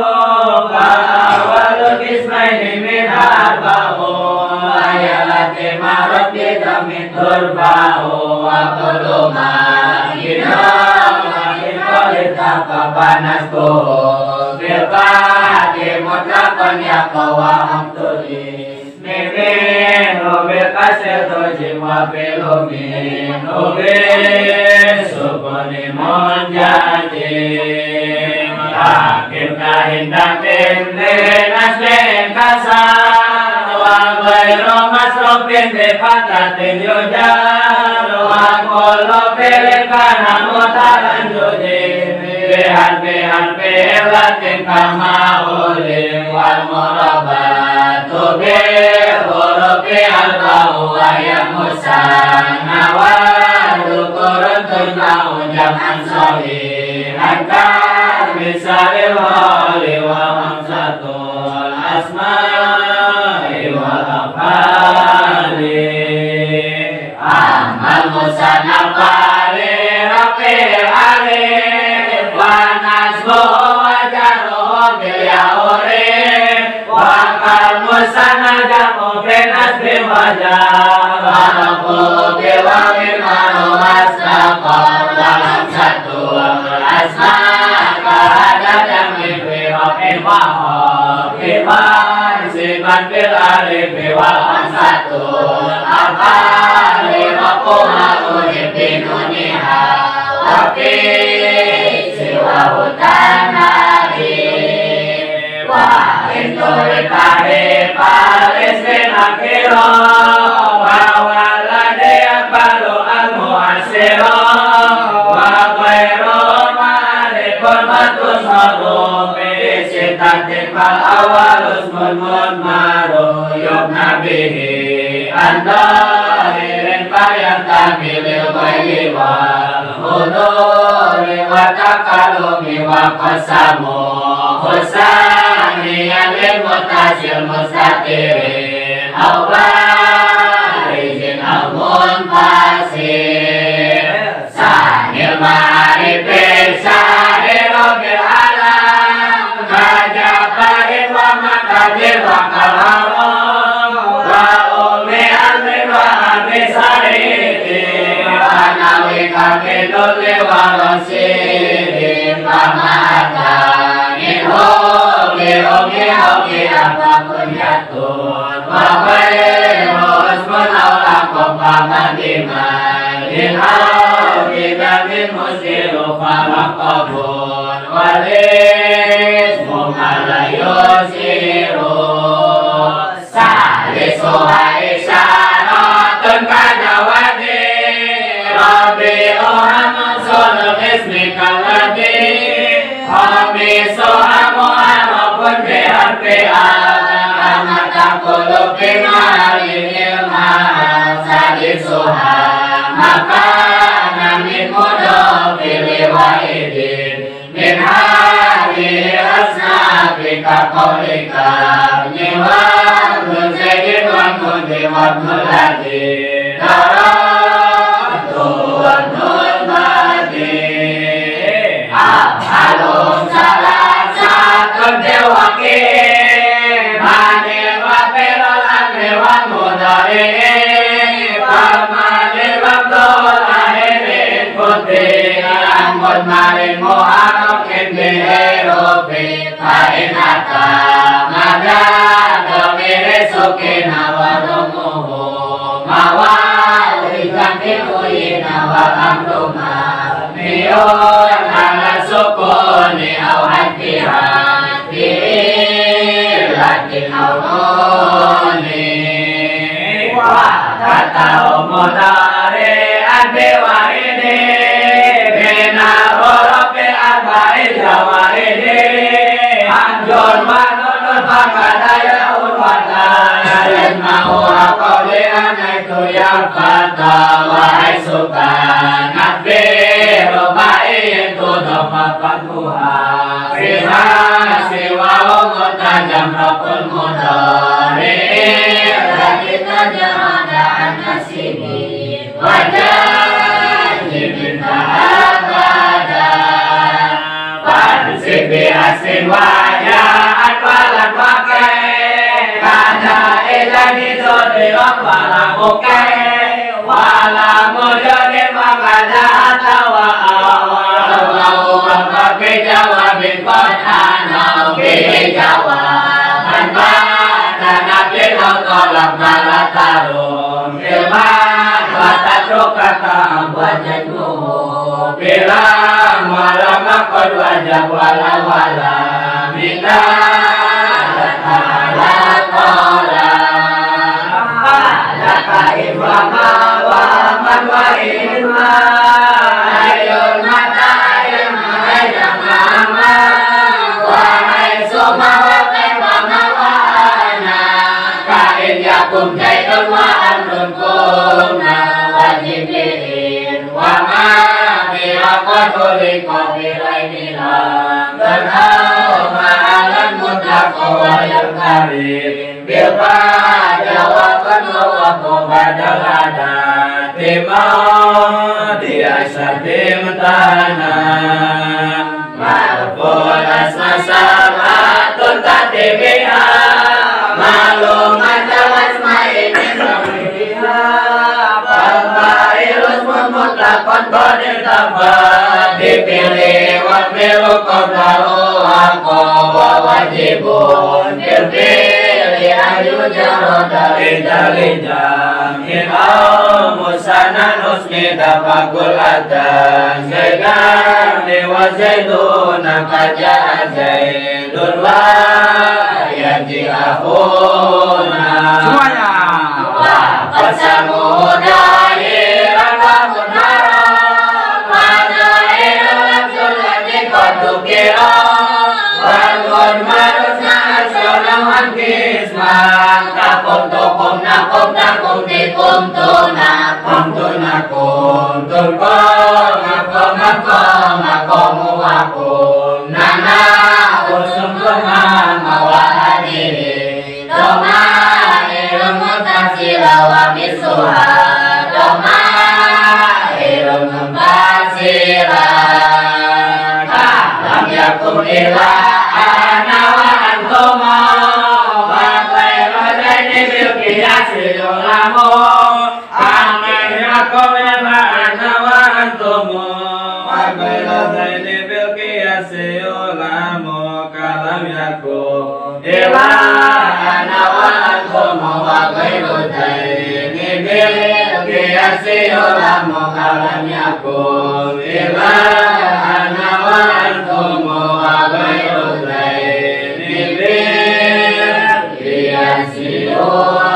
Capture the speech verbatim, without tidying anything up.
Awalul kismaini min arba'u ayalati marot kita min turba'u wa kullu ma gina makin kolita papanasku bilkati mutlakon ya kawaham tulis mimin ubil kasir tujim wa bilumin ubil sukuni munjajim hakim kahindakin linaslin kasar wa ghairu masrufin bifatatin yujar wa kullu filin kana mutaran jujim bihan bihan bilatin kama ulim wal murabatu bil hurufi al-ba'u wa ya musanna wa dukurun tujma'u jam'an sahihan misalil hali wa hamzatul asma'i wa afali amal musanna fali rafi'il alif wa nasbu wa jarru bil ya'urif wa kal musanna jamu bin asbi wa jarra wa bil wawil manu wasnaqa wa hamzatul asma'i Iman siman bil alif wal hamzatul afali wa quma binuniha wa fi siwa hutanari wa inturi kari palis bin akhiro wa walade akbalu al-mu'asiro wa ghairu ma'arifun matus harufi sitatin fal awalus mun maru yukna bihi andahirin fayang tamilil ghaibi wal huduri wa takalumi wa qasamu husaniyan lil mutasil mustatirin awbarizin awmun fasir sanil ma'arifin syahiru bil alam kajabarin wa makadir wa kalamam wa umi amrin wa amri sariti wa nawi kakiduli wa rosirin wa ma'adani hobi hobi hobi apapun jatun wa khairu usmun awlakum famadiman lil hobi damin musiru farakabun walis mumalayosiru salisuha isyaratun kadawadi rabi'uha mansulul ismi kaladi hamisuha mu'arabun biharfi'at amatakulu bimahalin ilman salisuha makana min mudofili wa'idin min hadihi asnafi kakolika niwakun zedin wakun diwakun ladi daratu wakun madi abhalum salah satu dewaki manil wafirul amri wa mudari pamanil wakul ahirin putih angkut marin mu'arokin bihirufi fa'inata mada domiri sukina wa rumuhu mawali jamkimuina wa amruma miyun ala sukuni awhatiha bi'ilatin awmuni wa katau mudari anbiwa'ini bina horofi arba'in jawarini anjur manunun fakadaya unwadaya yasma'u akoli anaitu yang fata wahai sukan nabi rubai tuduk mafatuha siha siwa umutajam rakul mudari rakita jamada an-nasibi wajah jibinta abada pansik biasin wajah sirah wala mukai wala mujadi makada tawa awal pakai jawabin qadana pilih jawaban pada nabi tolak malah tarun ilman mata kata wajahku bilang malam makod wajah wala wala minta la tola laka ibama wa man wa ilma ayun mata ayun ayun mama wa aisoma wa kaibama wa ana kain yakum jaitun wa amrun kumna wajibin wa ma bi'aqaduli qabilainila berhau ma'alan mutlaqo wa yurkarib bilfa jawaban wa kubadal adat timau diasyatim tanah marful asma sabatun tatibiha malumat asma ini samiriha Al-Fairus mutlaqan qadir tabat dipilih wa milu qadaru haqqa wa wajibun dipilih ayu jaroda italijam inau musanan usmi dapakul adan zaidan wa zaiduna kaja zaidun wa yaji ahuna semuanya Qasamu dahiran wa munharam Madairu lamsul lagi kodukira Walgun marusna asolam hankisman Kakum tukum nakum nakum dikum tunakum tunakum Tulkum akum akum akum wakum Nana usum kumam mawahadiri Doma ilmu tasila wa misuha Doma ilmu tasila Lam yakum ila ana wa antoma Wa khairu daini bil qiyasi ulamu Amin yakum ila ana wa antomo Wa khairu daini bil qiyasi ulamu Kalam yakum ila ana wa antomo Wa khairu daini bil qiyasi ulamu Kalam yakum ila ana wa antomo Wa khairu daini bil qiyasi ulamu